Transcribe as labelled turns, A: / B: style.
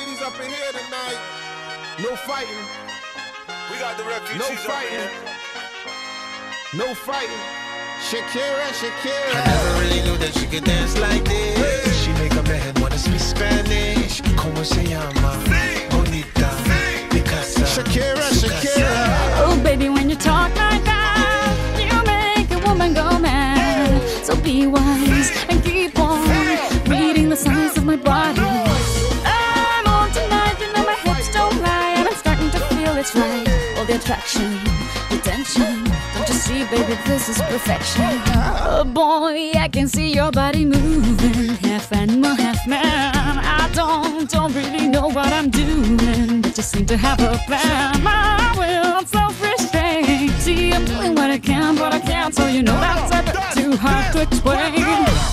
A: ladies up in here tonight. No fighting.
B: We got the refugees.
A: No fighting. No fighting. Shakira, Shakira.
C: I never really knew that she could dance like this. She make a man wanna speak Spanish. Como se llama? Bonita. Picasa.
A: Shakira, Shakira.
D: Oh, baby, when you talk like that, you make a woman go mad. So be wise and keep on reading the signs of my body. I'm on tonight, you know my hips don't lie, and I'm starting to feel it's right. All the attraction, the tension. Don't you see, baby, this is perfection. Oh boy, I can see your body moving, half animal, half man. I don't really know what I'm doing, but just seem to have a plan. My will, self-restraint. See, I'm doing what I can, but I can't, so you know that's a bit too hard to explain.